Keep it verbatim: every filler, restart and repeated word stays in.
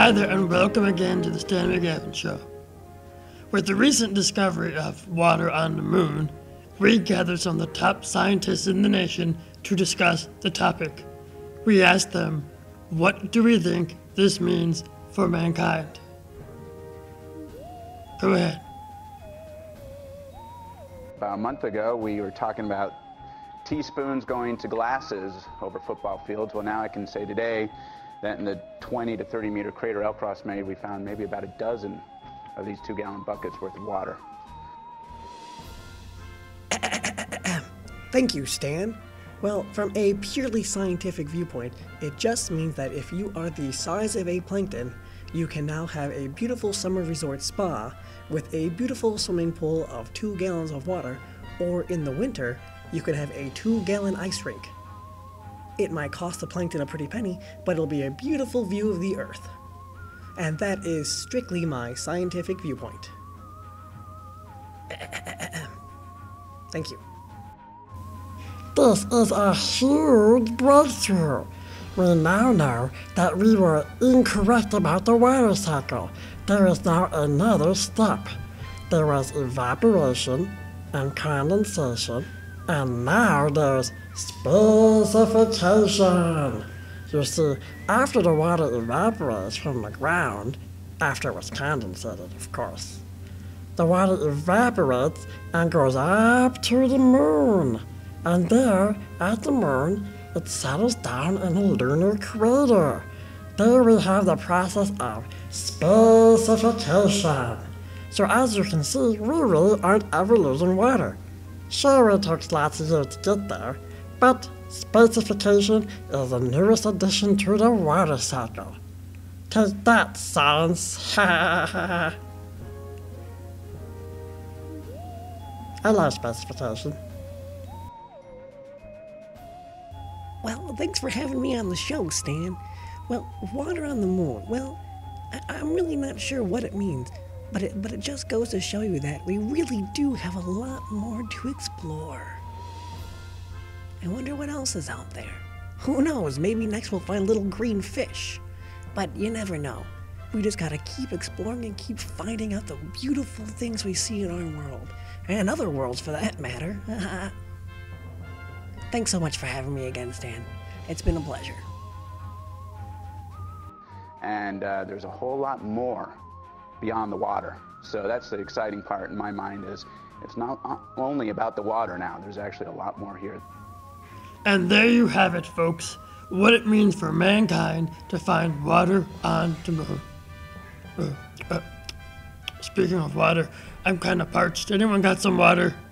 Hi there, and welcome again to the Stan McGavin Show. With the recent discovery of water on the moon, we gathered some of the top scientists in the nation to discuss the topic. We asked them, what do we think this means for mankind? Go ahead. About a month ago, we were talking about teaspoons going to glasses over football fields. Well, now I can say today that in the twenty to thirty meter crater El Cross made, we found maybe about a dozen of these two gallon buckets worth of water. Thank you, Stan. Well, from a purely scientific viewpoint, it just means that if you are the size of a plankton, you can now have a beautiful summer resort spa with a beautiful swimming pool of two gallons of water, or in the winter, you could have a two gallon ice rink. It might cost the plankton a pretty penny, but it'll be a beautiful view of the Earth. And that is strictly my scientific viewpoint. Thank you. This is a huge breakthrough. We now know that we were incorrect about the water cycle. There is now another step. There was evaporation and condensation, and now there's specification. You see, after the water evaporates from the ground, after it was condensated, of course, the water evaporates and goes up to the moon. And there, at the moon, it settles down in a lunar crater. There we have the process of specification. So as you can see, we really aren't ever losing water. Sure, it took lots of years to get there, but specification is the newest addition to the water cycle. Take that, science! I love specification. Well, thanks for having me on the show, Stan. Well, water on the moon, well, I- I'm really not sure what it means, but it, but it just goes to show you that we really do have a lot more to explore. I wonder what else is out there. Who knows, maybe next we'll find little green fish. But you never know. We just gotta keep exploring and keep finding out the beautiful things we see in our world. And other worlds, for that matter. Thanks so much for having me again, Stan. It's been a pleasure. And uh, there's a whole lot more beyond the water. So that's the exciting part in my mind, is it's not only about the water now. There's actually a lot more here. And there you have it, folks. What it means for mankind to find water on the moon. Uh, uh, speaking of water, I'm kind of parched. Anyone got some water?